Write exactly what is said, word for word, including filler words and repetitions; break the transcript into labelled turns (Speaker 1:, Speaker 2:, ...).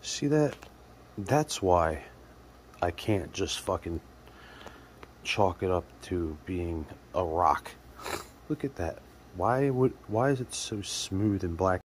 Speaker 1: See that? That's why I can't just fucking chalk it up to being a rock. Look at that. Why would why is it so smooth and black?